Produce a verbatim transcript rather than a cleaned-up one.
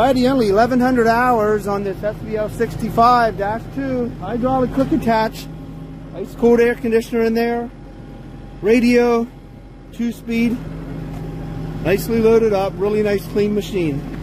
Alrighty, only eleven hundred hours on this S V L sixty-five dash two. Hydraulic cook attached. Ice cold air conditioner in there. Radio, two speed. Nicely loaded up. Really nice clean machine.